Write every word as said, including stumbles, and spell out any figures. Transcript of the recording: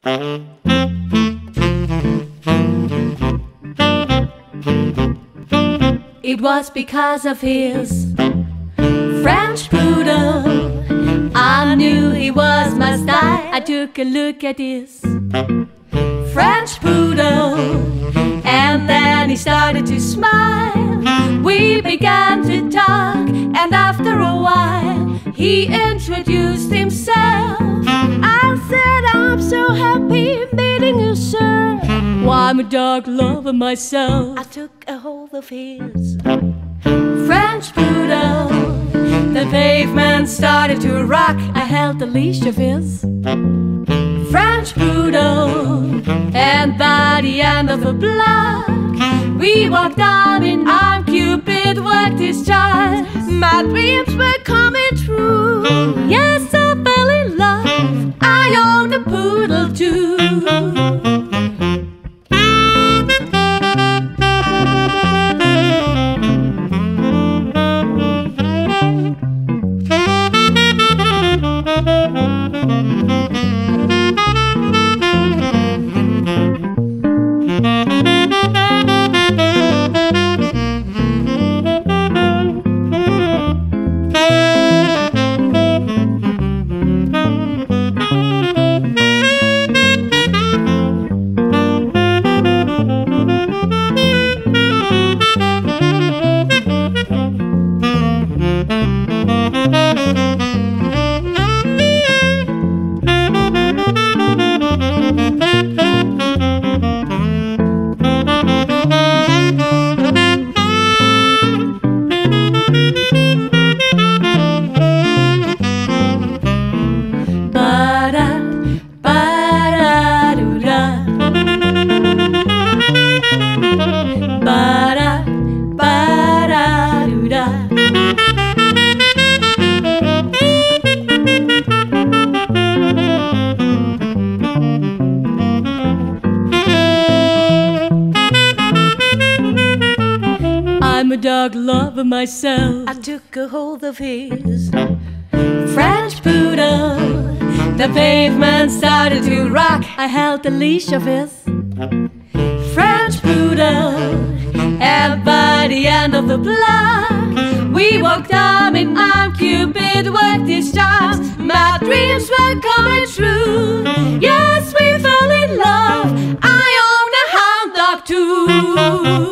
It was because of his French poodle I knew he was my style. I took a look at his French poodle, and then he started to smile. We began to talk, and after a while he introduced himself. I said, I'm so happy meeting you, sir. Why, I'm a dog lover myself. I took a hold of his French poodle. The pavement started to rock. I held the leash of his French poodle, and by the end of the block we walked on in arm. Cupid worked his charms. My dreams were coming true. Yes, I fell in love. I owned a poodle too. I'm a dog lover myself. I took a hold of his French poodle. The pavement started to rock. I held the leash of his French poodle, and by the end of the block we walked arm in arm. Cupid worked his charms. My dreams were coming true. Yes, we fell in love. I own a hound dog too.